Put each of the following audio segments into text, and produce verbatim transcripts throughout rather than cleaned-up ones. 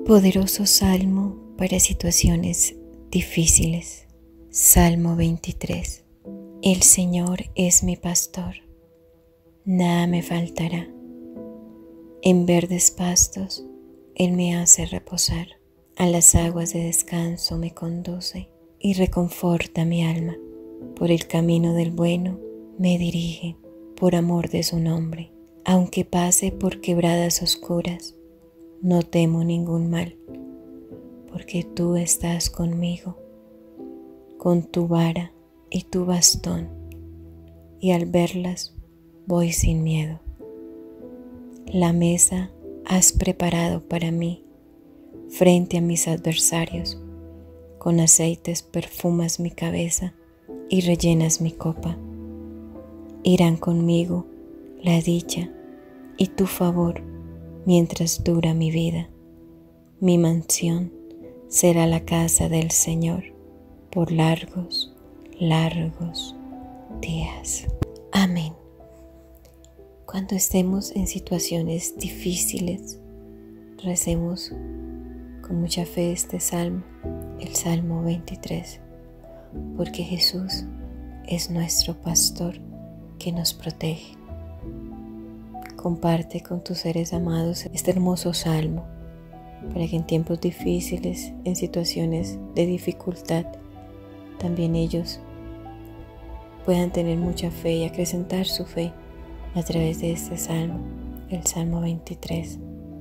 Poderoso salmo para situaciones difíciles. Salmo veintitrés. El Señor es mi pastor, nada me faltará. En verdes pastos Él me hace reposar, a las aguas de descanso me conduce y reconforta mi alma. Por el camino del bueno me dirige, por amor de su nombre. Aunque pase por quebradas oscuras, no temo ningún mal, porque tú estás conmigo, con tu vara y tu bastón, y al verlas voy sin miedo. La mesa has preparado para mí, frente a mis adversarios, con aceites perfumas mi cabeza y rellenas mi copa. Irán conmigo la dicha y tu favor mientras dura mi vida. Mi mansión será la casa del Señor por largos, largos días. Amén. Cuando estemos en situaciones difíciles, recemos con mucha fe este salmo, el Salmo veintitrés, porque Jesús es nuestro pastor que nos protege. Comparte con tus seres amados este hermoso salmo para que en tiempos difíciles, en situaciones de dificultad, también ellos puedan tener mucha fe y acrecentar su fe a través de este salmo, el Salmo veintitrés.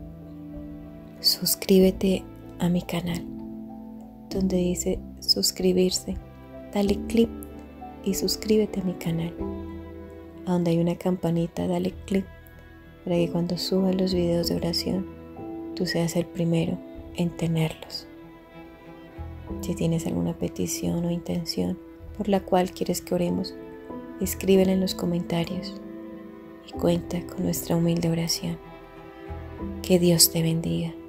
Suscríbete a mi canal, donde dice suscribirse. Dale clic y suscríbete a mi canal. A donde hay una campanita, dale clic para que cuando suba los videos de oración, tú seas el primero en tenerlos. Si tienes alguna petición o intención por la cual quieres que oremos, escríbela en los comentarios y cuenta con nuestra humilde oración. Que Dios te bendiga.